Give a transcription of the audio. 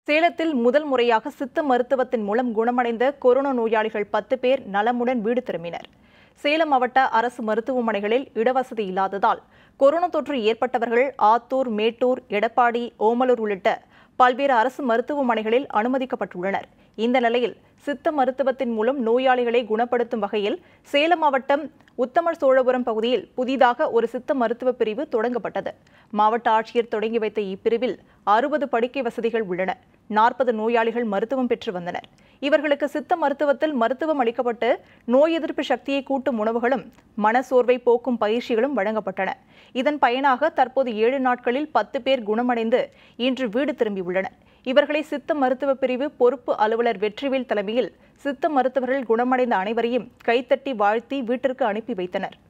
சேலத்தில் முதல் முறையாக சித்த மருத்துவத்தின் மூலம் குணமடைந்த கொரோனா நோயாளிகள் 10 பேர் நலமுடன் வீடு திரும்பினர். சேலம் மாவட்ட அரசு மருத்துவமனைகளில் இடவசதி இல்லாததால் கொரோனா தொற்று ஏற்பட்டவர்கள் ஆத்தூர், மேட்டூர், எடப்பாடி, ஓமலூர் உள்ளிட்ட பல்வேறு அரசு மருத்துவமனைகளில் அனுமதிக்கப்பட்டுள்ளனர். இந்த நிலையில் சித்த மருத்துவத்தின் மூலம் நோயாளிகளை குணப்படுத்தும் வகையில் சேலம் மாவட்டம் உத்தமர் சோழபுரம் பகுதியில் புதிதாக ஒரு சித்த மருத்துவ பிரிவு தொடங்கப்பட்டது. மாவட்ட ஆட்சியர் தொடங்கி வைத்த இப்பிரிவில் 60 படுக்கை வசதிகள் உள்ளன. 40 நோயாளிகள் மருத்துவம் பெற்று வந்தனர். இவர்களுக்கு சித்த மருத்துவத்தில் மருத்துவம் அளிக்கப்பட்டு நோய் எதிர்ப்பு சக்தியை கூட்டும் உணவுகளும் மனசோர்வை போக்கும் பயிற்சிகளும் வழங்கப்பட்டன. இதன் பயனாக தற்போது 7 நாட்களில் 10 பேர் குணமடைந்து இன்று வீடு திரும்பியுள்ளனர். இவர்களை சித்த மருத்துவ பிரிவு பொறுப்பு அலுவலர் வெற்றிவேல் தலைமையில் சித்த மருத்துவர்கள் குணமடைந்த அனைவரையும் கைத்தட்டி வாழ்த்தி வீட்டிற்கு அனுப்பி வைத்தனர்.